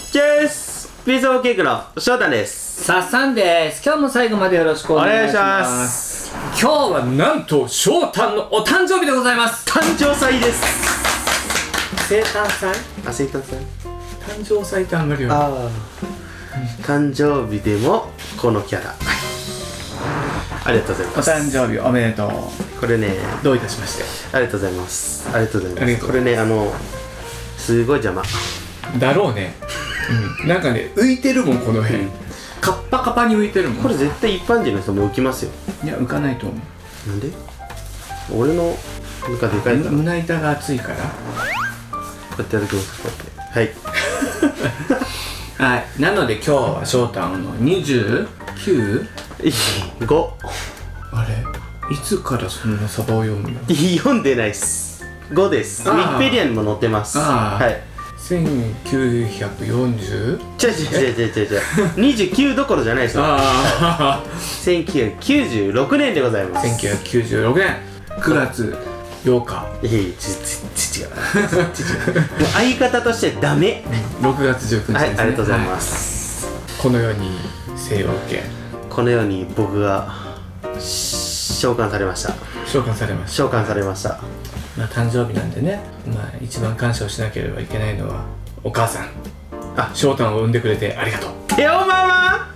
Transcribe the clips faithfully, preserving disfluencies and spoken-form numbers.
チェースピースオブケークの翔太です。 さっさんです。今日も最後までよろしくお願いします。今日はなんと翔太のお誕生日でございます。 誕生祭です。 生誕祭？ あ、生誕祭？ 誕生祭ってあんまりよ。 ああ、誕生日でもこのキャラ。ありがとうございます。 お誕生日おめでとう。 これね、 どういたしまして。 ありがとうございます。ありがとうございます。これね、あのすごい邪魔だろうね。うん、なんかね、浮いてるもんこの辺、うん、カッパカパに浮いてるもん。 これ絶対一般人の人も浮きますよ。 いや、浮かないと思う。 なんで？俺のなんかでかいから、 胸板が厚いから。 こうやってやるとこうやって、はいはい。なので今日は翔太のにじゅうきゅう？ご。あれ、いつからそんなサバを読むの？読んでないっす。ごです。ウィキペディアにも載ってます。はい。せんきゅうひゃくよんじゅう？違う違う違う違う違うにじゅうきゅうどころじゃないですよ。せんきゅうひゃくきゅうじゅうろくねんでございます。 せんきゅうひゃくきゅうじゅうろくねんくがつようか。 いやいや、ちち違う。相方としてダメ。 ろくがつじゅうくにちですね。 はい、ありがとうございます。 この世に生を受け、 この世に僕が召喚されました。 召喚されました。 召喚されました。まあ誕生日なんでね、まあ一番感謝をしなければいけないのはお母さん。あ、翔太を産んでくれてありがとう。 え、おママ。はい、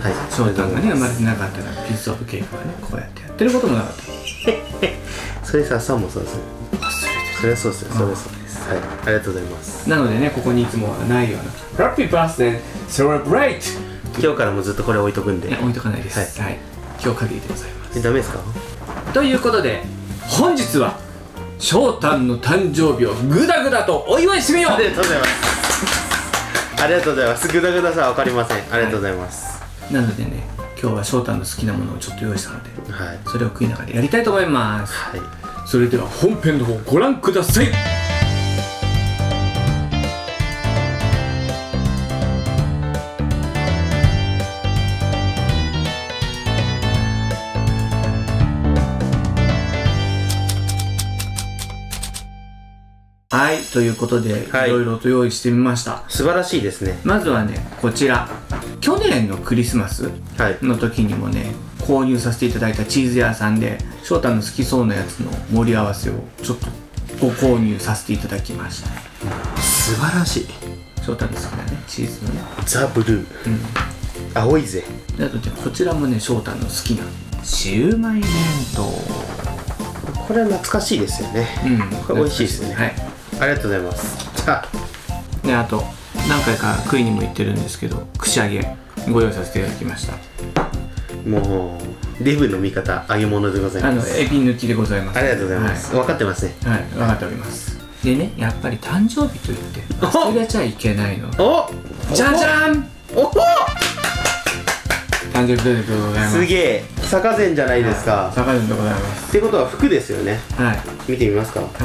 翔太がね生まれてなかったらピースオブケーキはねこうやってやってることもなかった。 それさ、さんもそうです。忘れてた。それはそうですよ。それはそうです。はい、ありがとうございます。 なのでね、ここにいつもはないようなハッピーバースデーセレブレイト。 今日からもずっとこれ置いとくんで。 置いとかないです。はい。今日限りでございます。 え、ダメですか？ ということで本日は翔太の誕生日をグダグダとお祝いしてみよう。 ありがとうございます。ありがとうございます。グダグダさは分かりません。ありがとうございます。 はい、なのでね、今日は翔太の好きなものをちょっと用意したので、はい、それを食いながらやりたいと思います。はい、それでは本編の方ご覧ください。はい、ということで、はい、いろいろと用意してみました。 素晴らしいですね。 まずはね、こちら去年のクリスマスの時にもね、購入させていただいたチーズ屋さんで翔太の好きそうなやつの盛り合わせをちょっとご購入させていただきました。 素晴らしい。 翔太の好きなね、チーズのねザ・ブルー、うん、青いぜ。 なのでこちらもね、翔太の好きなシウマイ弁当。 これは懐かしいですよね。うん、これ美味しいですね。はい、ありがとうございます。じゃあで、あと何回か食いにも行ってるんですけど、串揚げご用意させていただきました。 もうデブの味方、揚げ物でございます。 あのエビ抜きでございます。 ありがとうございます。はい、分かってますね。 はい、分かっております。でね、やっぱり誕生日といって忘れちゃいけないの。 お、 じゃじゃん。おお、誕生日プレゼントでございます。 すげえ、坂膳じゃないですか。 坂膳でございます。 ってことは服ですよね。はい、見てみますか。はい、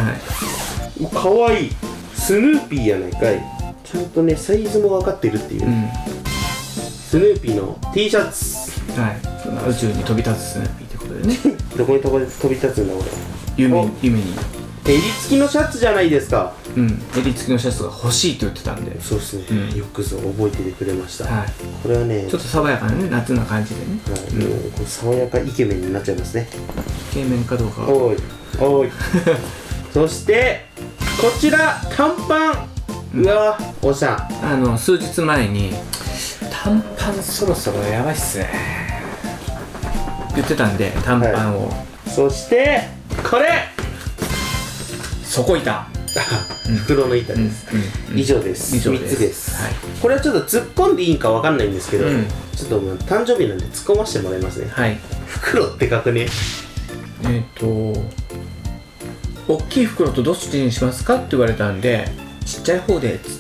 かわいい。スヌーピーやないかい。ちゃんとね、サイズも分かってるっていう、うん、スヌーピーの T シャツ。はい、 宇宙に飛び立つスヌーピーってことでね。 どこに飛び立つんだ俺。 夢に、夢に襟付きのシャツじゃないですか。 うん、襟付きのシャツが欲しいって言ってたんで。 そうですね、うん、よくぞ覚えててくれました。はい、これはね、 ちょっと爽やかなね、夏な感じでね。 はい、もうこう爽やかイケメンになっちゃいますね。 イケメンかどうか。 おいおいそしてこちら短パン。うわ、おしゃん。 あの数日前に短パンそろそろやばいっすね言ってたんで、短パンを、はい、そしてこれ底板袋の板です。以上です。みっつです。これはちょっと突っ込んでいいんかわかんないんですけど、ちょっと誕生日なんで突っ込ませてもらいますね。はい、袋って書くね。 えっと大きい袋とどっちにしますかって言われたんで、ちっちゃい方でっつって。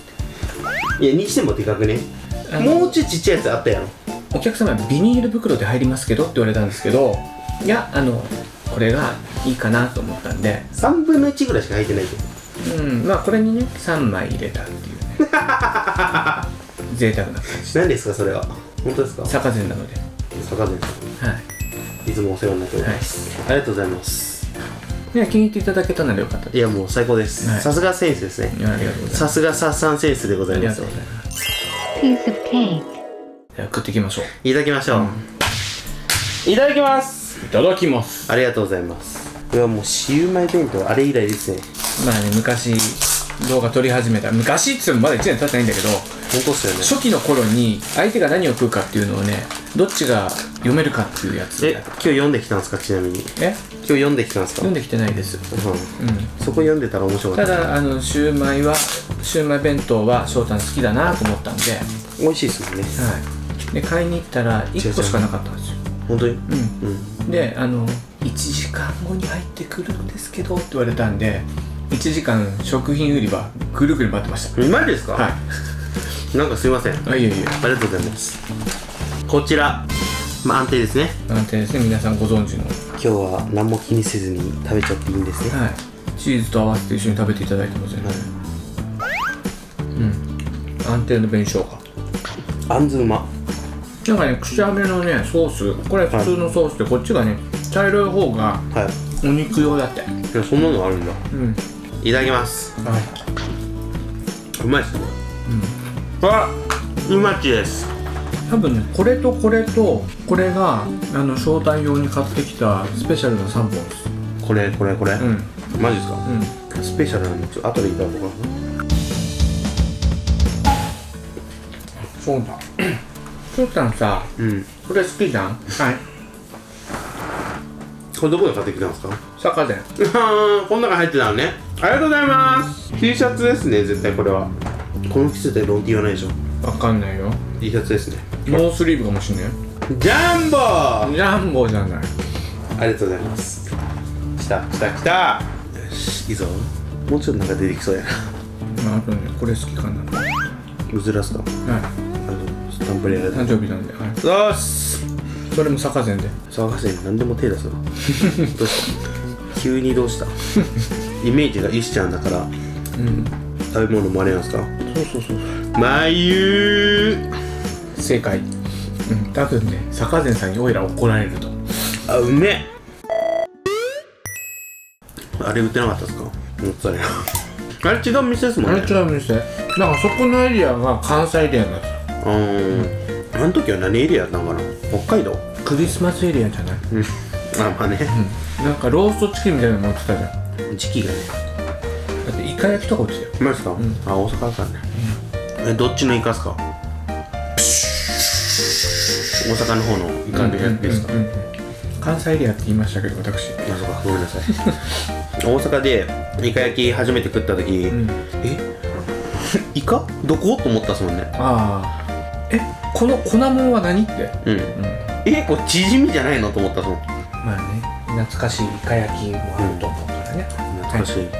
いや、にしてもでかくね。もうちょいちっちゃいやつあったやろ。 お客様ビニール袋で入りますけどって言われたんですけど、いや、あのこれがいいかなと思ったんで、 さんぶんのいちぐらいしか入ってないけど、 うん、まあこれにねさんまい入れたっていうね贅沢な感じ。 何ですかそれは。本当ですか。 坂膳なので。 坂膳さん、はい、いつもお世話になっております。はい、ありがとうございます。 や、気に入っていただけたならよかったです。 いや、もう最高です。 はい、 さすがセンスですね。 いや、ありがとうございます。 さすがサッサンセンスでございます。 ありがとうございます。Piece of cake。じゃあ食っていきましょう。 いただきましょう。うん、いただきます。 いただきます。 ありがとうございます。これはもうシウマイ弁当、あれ以来ですね。 まあね、昔動画撮り始めた、昔っつってもまだいちねん経ってないんだけど、 本当っすよね。 初期の頃に相手が何を食うかっていうのをね、どっちが読めるかっていうやつ。 え、今日読んできたんですか？ちなみに。 え、 今日読んできたんですか？ 読んできてないです。 うん、うん、そこ読んでたら面白かった。 ただ、あのシウマイはシウマイ弁当は翔太好きだなと思ったんで、 美味しいですもんね。 はい。で、買いに行ったらいっこしかなかったんですよ。 本当に？ うん、うん、で、あのいちじかんごに入ってくるんですけどって言われたんで、いちじかん食品売り場ぐるぐる回ってました。 マジですか？ はい。 なんかすいません。 あ、いえいえ。 ありがとうございます。こちら、まあ安定ですね。 安定ですね。皆さんご存知の。 今日は何も気にせずに食べちゃっていいんですね。 はい。チーズと合わせて一緒に食べていただいてますよね。はい、うん。安定の紅生姜。 あんずうま。 なんかね、くしゃめのね、ソース、これ普通のソースで、こっちがね、茶色い方がお肉用だって。はい、 いや、そんなのあるんだ。 うん。 いただきます。 はい。 うまいっすね。うん。あ、うまちです。 多分ね、これとこれとこれがあの招待用に買ってきたスペシャルなさんぼんです。 これこれこれ。うん。マジですか？ うん。 スペシャルなのちょっと後でいただこうかな。 そうだ。翔太んさ、うん、これ好きじゃん？はい。 これどこで買ってきたんですか？ 坂で。 ああ、この中入ってたのね。ありがとうございます。T シャツですね、絶対これは。この季節でロン T はないでしょ。 わかんないよ。 T シャツですね。 ノースリーブかもしんない。 ジャンボー。 ジャンボじゃない。 ありがとうございます。きたきたきた。よし、いいぞ。もうちょっとなんか出てきそうやな。 まあ、あとね、これ好きかな。 うずらすか？はい。あの、スタンプレー誕生日なんで。はい。 よし。 それも坂膳で。 坂膳何でも手出すの。どうした急にどうしたイメージが石ちゃんだから、うん、食べ物もあれなんですか？ そうそうそう。 まゆー正解。うん、多分ね、坂膳さんにおいら怒られると。 あ、うめえ。あれ売ってなかったですか？モッツァレラ。あれ違う店ですもんね。 あれ違う店。なんかそこのエリアが関西エリアなんですよ。 うーん。あの時は何エリアだったのかな？北海道？ クリスマスエリアじゃない？ うん。あ、まあね、 うん。なんかローストチキンみたいなの乗ってたじゃん。 時期がね。 だってイカ焼きとか売ってたよ。 マジですか？うん、あ、大阪だからね。うん、え、どっちのイカっすか？大阪の方のイカのやつですか？ 関西エリアって言いましたけど、私。 あ、そうか、ごめんなさい。大阪でイカ焼き初めて食った時、うん、えイカどこと思ったっすもんね。 ああ。え、この粉もんは何って。 うん。うん、え、これチヂミじゃないのと思ったっすもん。 まあね、懐かしいイカ焼きもあると思うからね。 うん、懐かしい。はい、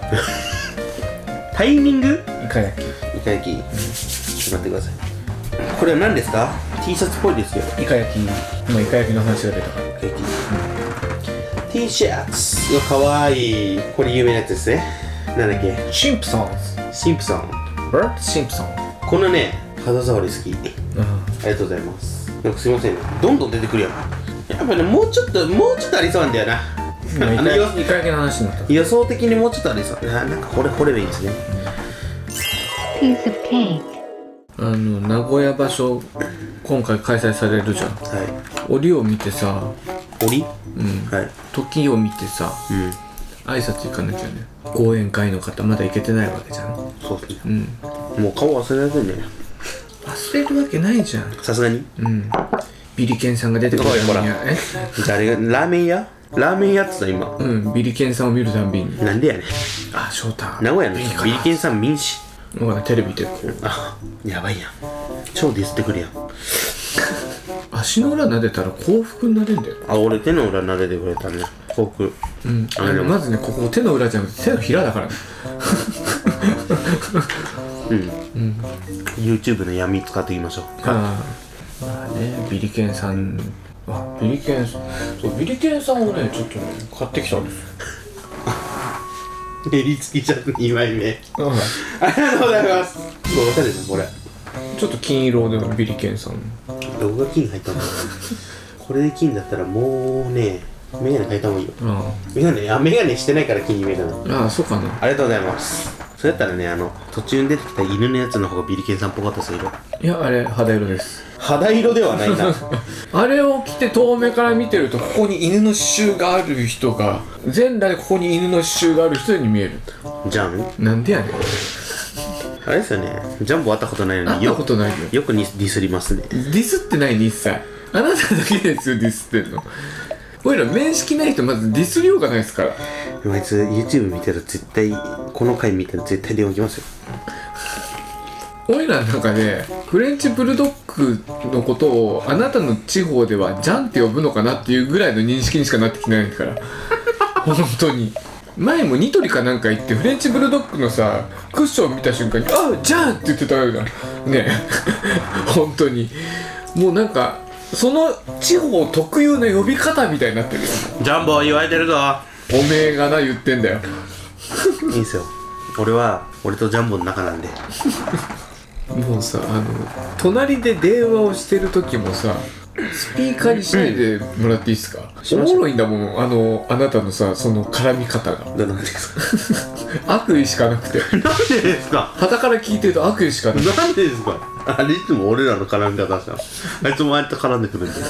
タイミング？ イカ焼き。 イカ焼き。うん、ちょっと待ってください。これは何ですか？ T シャツっぽいですよ。 イカ焼き。今イカ焼きの話が出たから。イカ焼き。 うん、T シャツ。うわ、かわいい。これ有名なやつですね。なんだっけ？ シンプソンズ。 シンプソン。 バート・シンプソン。 このね、肌触り好き。うん、ありがとうございます。なんかすいません、どんどん出てくるやん。やっぱね、もうちょっともうちょっとありそうなんだよな。 あのイカ焼きの話になった。 予想的にもうちょっとありそう。な、なんかこれ掘ればいいですね。 Piece of cake。あの名古屋場所今回開催されるじゃん。はい。折を見てさ。 折？ うん。はい。時を見てさ。うん。挨拶行かなきゃね。講演会の方まだ行けてないわけじゃん。 そうですね。うん。もう顔忘れられてんね。 忘れるわけないじゃん。 さすがに。うん。 ビリケンさんが出てくるから。え？じゃああれがラーメン屋？ラーメン屋ってさ今。 うん。ビリケンさんを見るたんびに。 なんでやねん。 あ、翔太。 名古屋のビリケンさん見んし。 ほらテレビでこう。 あ、やばいやん。超ディスってくるやん。 足の裏撫でたら幸福になれんだよ。 あ、俺手の裏撫でてくれたね。幸福。 うん。あのまずね、ここ手の裏じゃなくて手のひらだからね。 うん。うん。YouTube の闇使っていきましょう。 ああ。まあね、ビリケンさん。あ、ビリケンさん。そう、ビリケンさんをね、ちょっとね、買ってきたんですよ。 練り付きシャツにまいめ。ありがとうございます。どうしたですかこれ。 ちょっと金色でビリケンさん。 どこが金入ったんだろう。これで金だったらもうね、 メガネ変えた方がいいよ。メガネ、あ、メガネしてないから気に見えたな。ああ、そうかな。 ありがとうございます。それやったらね、あの途中に出てきた犬のやつの方がビリケンさんっぽかったですよ。 いや、あれ肌色です。 肌色ではないな。 あれを着て遠目から見てると、ここに犬の刺繍がある人が、全裸でここに犬の刺繍がある人に見える。 じゃん。 なんでやねん。 あれですよね、ジャンボ会ったことないのに会ったことないよ。 よくディスりますね。 ディスってないに一切。あなただけですよディスってんの。おいら面識ない人まずディスりようがないですから。 あいつ YouTube 見てる、絶対この回見たら絶対電話来ますよ。 おいらの中でフレンチブルドッグのことをあなたの地方ではジャンって呼ぶのかなっていうぐらいの認識にしかなってきてないから本当に。前もニトリかなんか行ってフレンチブルドッグのさクッション見た瞬間に「あジャン!」って言ってたよなね本当にもうなんかその地方特有の呼び方みたいになってるよ。 ジャンボ言われてるぞ。 おめえがな言ってんだよ。 いいんすよ、俺は俺とジャンボの仲なんで。 もうさ、あの隣で電話をしてる時もさスピーカーにしないでもらっていいですか。おもろいんだもん、あのあなたのさその絡み方が。 なんでですか。悪意しかなくて。 なんでですか。 傍から聞いてると悪意しかなくて。 なんでですか。あれいつも俺らの絡み方したあいつもあいつと絡んでくるんで、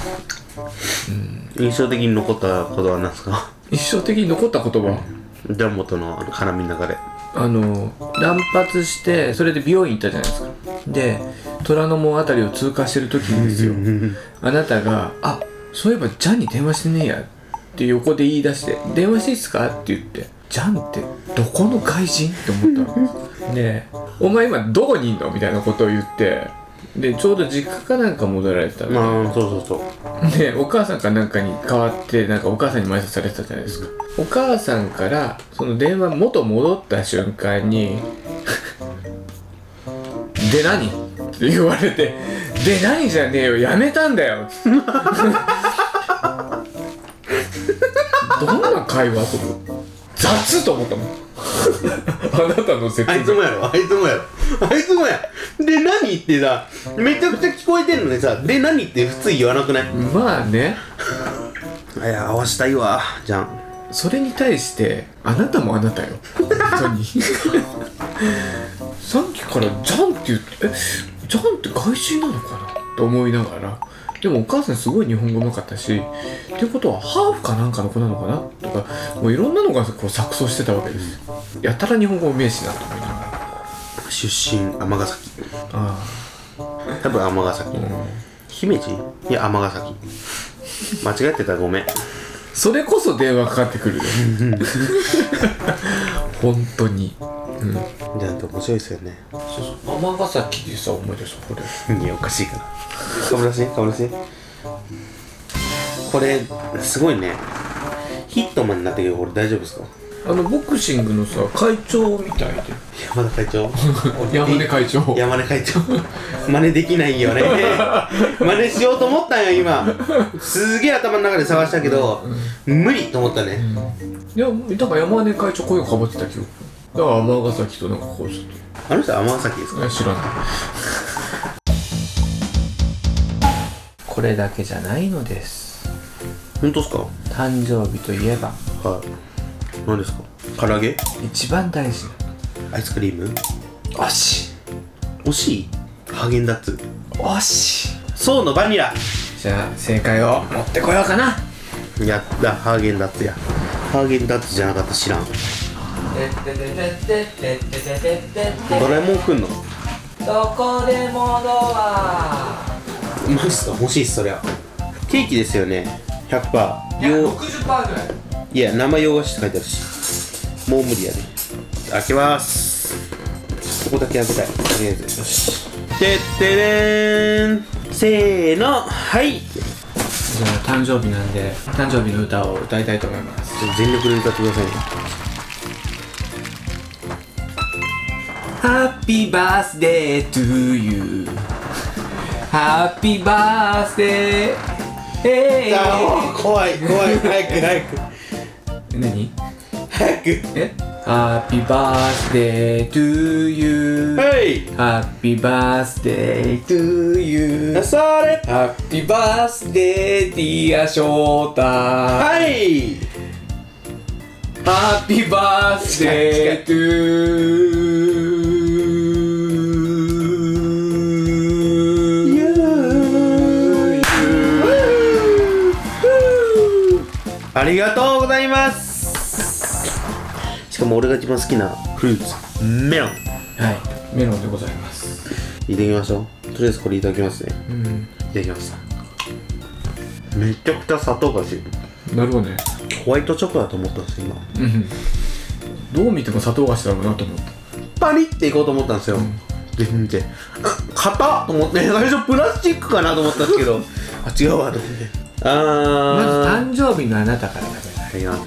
うん、印象的に残ったことは何ですか。 印象的に残った言葉、 ジャンボとの絡みの中であの乱発してそれで美容院行ったじゃないですか。で虎ノ門あたりを通過してる時にですよあなたが「あそういえばジャンに電話してねえや」って横で言い出して「電話していいっすか?」って言って「ジャンってどこの外人?」って思ったので「お前今どこにいんの?」みたいなことを言って、でちょうど実家かなんか戻られてたの。 ああそうそうそうでお母さんかなんかに代わってなんかお母さんに挨拶されてたじゃないですか。お母さんからその電話元戻った瞬間にで何って言われて、で何じゃねえよやめたんだよどんな会話と思う雑と思ったもんあなたの説明あいつもやろあいつもやろあいつもやで何ってさめちゃくちゃ聞こえてんのにさで何って普通言わなくない。 まあねいや合わしたいわじゃん。 それに対してあなたもあなたよ本当にさっきからジャンって言ってえジャンって外人なのかなと思いながら、でもお母さんすごい日本語うまかったしっていうことはハーフかなんかの子なのかなとかもういろんなのがこう錯綜してたわけですよ。やたら日本語うめえしなと思いながら。 出身尼崎。 ああ多分尼崎、うん、姫路いや尼崎間違えてたらごめん。 それこそ電話かかってくるよ本当に。うん、 じゃあ面白いですよね。 そうそう尼崎でさ思い出したこれ。 いやおかしいからかぶらせかぶらせこれすごいねヒットマンになってるけどこれ大丈夫ですか。 あのボクシングのさ会長みたいで。 山田会長山根会長山根会長真似できないよね真似しようと思ったんよ今すげえ頭の中で探したけど、うん、無理と思ったね、うん、 いやだから山根会長声をかぶってた記憶だから尼崎となんかこうちょっとあの人は尼崎ですか。 知らないこれだけじゃないのです。 本当ですか。 誕生日といえばはい何ですか。唐揚げ一番大事なアイスクリーム惜しい惜しいハーゲンダッツ惜しいそうのバニラ。 じゃあ正解を持ってこようかな。 やったハーゲンダッツやハーゲンダッツじゃなかった知らん。ドラえもんくんのどこでもドアマジっすか。欲しいっすそりゃ。ケーキですよね ひゃくパーセントいや ろくじゅっパーセント ぐらい。 いや生洋菓子って書いてあるしもう無理やね。開けますここだけ開けたいとりあえず。よしてってれーんせーのはい。 じゃあ誕生日なんで誕生日の歌を歌いたいと思います。 ちょっと全力で歌ってくださいね。 Happy birthday to you Happy birthday えー、怖い怖い早く早く何早くえ Happy birthday to you はいい。 ハッピーバースデートゥーユー。 それ。 ハッピーバースデーディアショータ。 はい。 ハッピーバースデートゥーユー。 ありがとうございます。しかも俺が一番好きなフルーツ、メロン。 はい、メロンでございます。 いただきましょう。とりあえずこれいただきますね。 うん、 いただきます。めちゃくちゃ砂糖がしる。 なるほどね。 ホワイトチョコだと思ったんですよ今。 うん、どう見ても砂糖菓子だろうなと思った。 パリっていこうと思ったんですよ、うん、全然硬っと思って、最初プラスチックかなと思ったんですけどあ、違うわと思って。あー、 まず誕生日のあなたから食べない。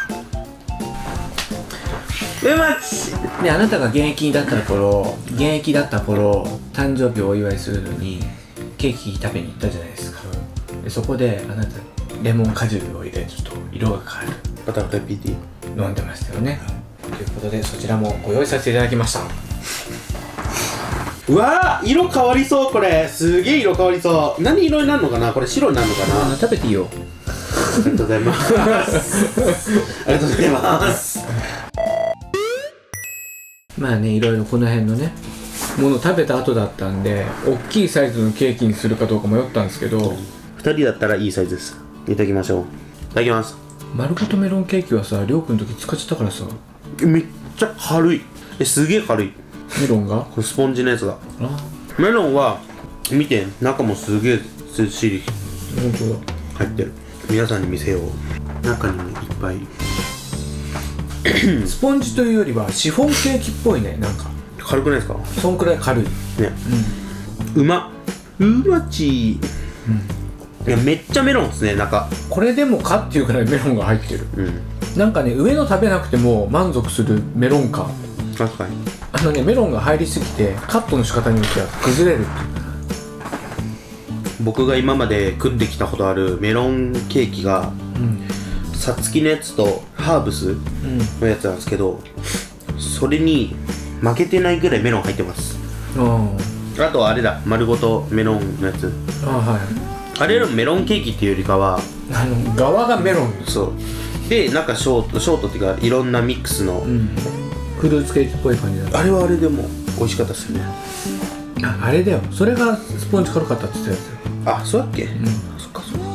うまちで、あなたが現役だった頃現役だった頃誕生日をお祝いするのにケーキ食べに行ったじゃないですか。でそこであなたレモン果汁を入れると色が変わるバタバタ ピーティー飲んでましたよね、はい、ということでそちらもご用意させていただきました。 うわー、色変わりそう。これすげえ色変わりそう。何色になるのかな。これ白になるのかな。 食べていいよ。 ありがとうございますありがとうございます。 まあね、いろいろこの辺のねもの食べた後だったんで大きいサイズのケーキにするかどうか迷ったんですけど、 ふたりだったらいいサイズです。いただきましょう。いただきます。 丸ごとメロンケーキはさ、りょうくんの時使っちゃったからさ。 めっちゃ軽い。え、すげえ軽い。 メロンがこれスポンジのやつが。 あ、 メロンは見て、中もすげえずっしり本当だ入ってる。皆さんに見せよう。中にもいっぱいスポンジというよりはシフォンケーキっぽいね。なんか軽くないですか。 そんくらい軽いね。 うん、うまうまち、うん、いやめっちゃメロンですね。中これでもかっていうくらいメロンが入ってる、うん、なんかね、上の食べなくても満足するメロン感。 確かにあのね、メロンが入りすぎてカットの仕方によっては崩れる。 僕が今まで食ってきたことあるメロンケーキが、うん、さつきのやつとハーブスのやつなんですけど、うん、それに負けてないぐらいメロン入ってます。ああとはあれだ、丸ごとメロンのやつ。あ、はい、あれのメロンケーキっていうよりかはあの側がメロン。 そうで、なんかショートショートっていうかいろんなミックスの、うん、 フルーツケーキっぽい感じだ。 あれはあれでも美味しかったですね。 あ、あれだよ、それがスポンジ軽かったって言ってたやつ。 あ、そうだっけ、うん、そっかそっか。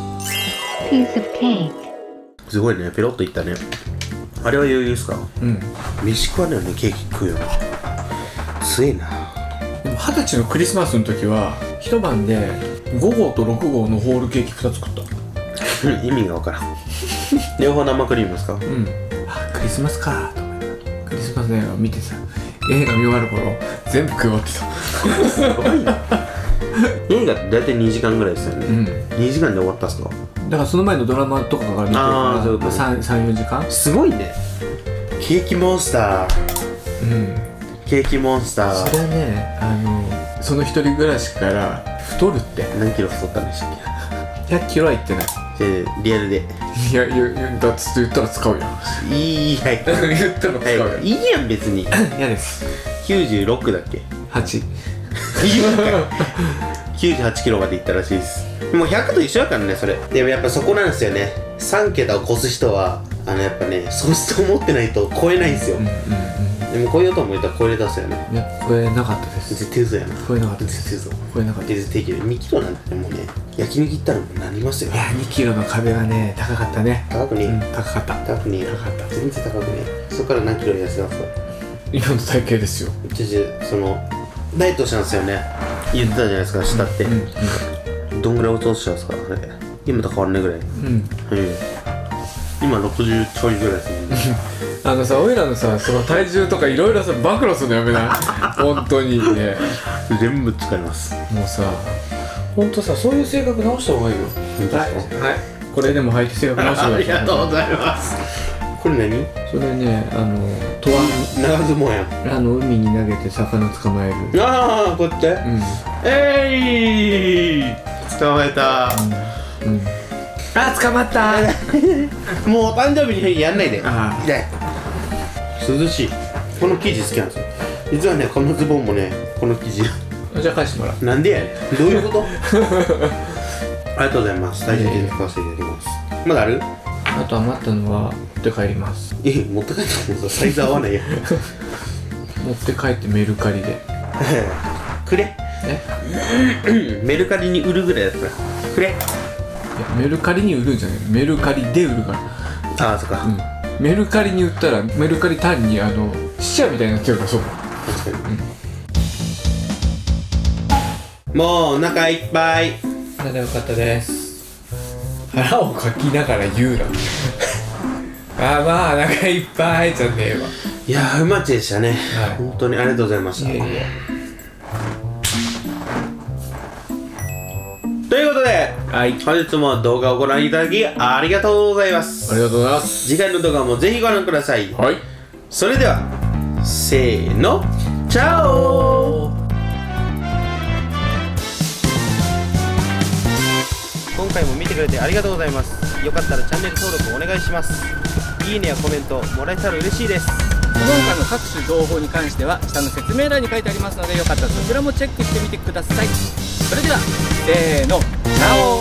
すごいね、ペロッといったね。あれは余裕ですか。うん、飯食わないよね、ケーキ食うよね。強いな。 でも二十歳のクリスマスの時は一晩でごごうとろくごうのホールケーキふたつ作った意味がわからん両方生クリームですか。うん、 あ、クリスマスかと思って。クリスマスの映画を見てさ、映画見終わる頃全部食い終わってたすごいな映画って大体にじかんぐらいですよね、うん、にじかんで終わったっすか。 だからその前のドラマとかから見てるからさん、よじかん。 すごいね。ケーキモンスター、うん、ケーキモンスター。 それはね、あのその一人暮らしから太るって。 何キロ太ったんでしたっけ。ひゃっキロはいってない。 リアルで。 いや、言だって言ったら使うよ。 いいや言ったら使うよ、 はい、いいやん別に。 嫌ですきゅうじゅうろくだっけ。 はちきゅうじゅうはちキロまでいったらしいです。もうひゃくと一緒だからね、それ。でもやっぱそこなんですよね。さんけたを越す人はあのやっぱね、素質を持ってないと超えないんですよ、うんうんうん、でも超えようと思ったら超えれたっすよね。 いや、超えなかったです。 絶対嘘やな。 超えなかったです。 絶対嘘。 超えなかったです。 絶対にキロなんてもうね、焼肉行ったらもうなりますよ。 いや、にキロの壁はね、高かったね。 高くね、うん、 高かった高くね高かった。 全然高くね。そこから何キロ痩せたんですか。 今の体型ですよ。 じゃじゃそのダイエットしたんですよね、言ってたじゃないですか、下って、うんうんうん、どんぐらい落としたんですか、あれ。今と変わんないぐらい。うん、はい、今ろくじゅうちょいぐらいですねあのさ、おいらのさ、その体重とかいろいろさ、暴露するのやめない本当にね。 全部使います。 もうさ、本当さ、そういう性格直した方がいいよ。はい、はい、これでも履いて性格直してください。 ありがとうございます。これ何？ それね、あのとわ長相撲やん。 あの海に投げて魚捕まえる。 ああ、こうやって、うん、えい、捕まえた、うんうん、 あ、捕まったもうお誕生日にやんないで。あ、痛い。涼しい。この生地好きなんですよ。 実はねこのズボンもねこの生地じゃあ返してもらう。 なんでやねんどういうことありがとうございます。大事に使わせていただきます。まだある？ あと余ったのは持って帰ります。 え持って帰ってもサイズ合わないやん持って帰ってメルカリでくれえメルカリに売るぐらいだったらくれ。いやメルカリに売るんじゃない、メルカリで売るから。 ああそっか、 うん、メルカリに売ったらメルカリ単にあの死者みたいになっちゃうから。そう確かに、うん、もうお腹いっぱい。 ならよかったです。腹をかきながら言うなあーまあお腹いっぱいじゃねえわ。 いやーうまちでしたね、はい、本当にありがとうございました。いえいえ。ということで、はい、本日も動画をご覧いただきありがとうございます。 ありがとうございます。 次回の動画もぜひご覧ください。 はい。 それではせーのチャオ。今回も見てくれてありがとうございます。よかったらチャンネル登録お願いします。いいねやコメントもらえたら嬉しいです。 その他の各種情報に関しては下の説明欄に書いてありますので、よかったらそちらもチェックしてみてください。それではせーのチャオ。